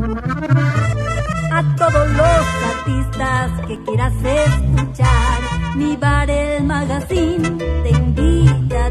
A todos los artistas que quieras escuchar, Mi Bar el Magazine te invita a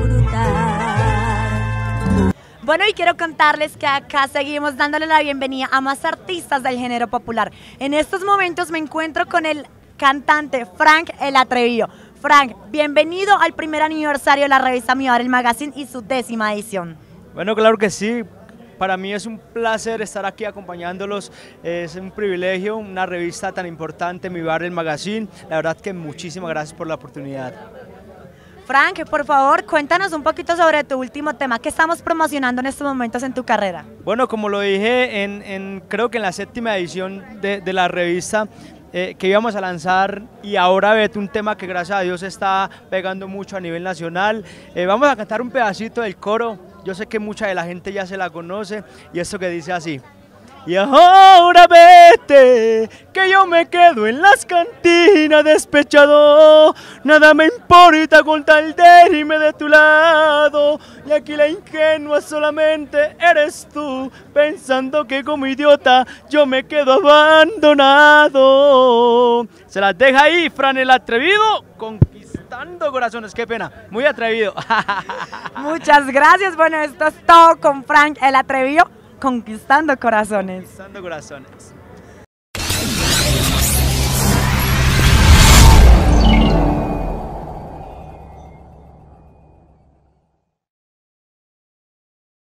disfrutar. Bueno, y quiero contarles que acá seguimos dándole la bienvenida a más artistas del género popular. En estos momentos me encuentro con el cantante Frank el Atrevido. Frank, bienvenido al primer aniversario de la revista Mi Bar el Magazine y su 10ª edición. Bueno, claro que sí. Para mí es un placer estar aquí acompañándolos, es un privilegio, una revista tan importante, Mi Bar el Magazine. La verdad que muchísimas gracias por la oportunidad. Frank, por favor, cuéntanos un poquito sobre tu último tema. ¿Qué estamos promocionando en estos momentos en tu carrera? Bueno, como lo dije creo que en la 7ª edición de la revista, que íbamos a lanzar y ahora vete un tema que gracias a Dios está pegando mucho a nivel nacional. Vamos a cantar un pedacito del coro, yo sé que mucha de la gente ya se la conoce y esto que dice así. Y ahora vete, que yo me quedo en las cantinas despechado, nada me importa con tal de irme de tu lado, y aquí la ingenua solamente eres tú, pensando que como idiota yo me quedo abandonado. Se las deja ahí, Fran el Atrevido, conquistando corazones, qué pena, muy atrevido. Muchas gracias, bueno, esto es todo con Frank el Atrevido, conquistando corazones. Conquistando corazones.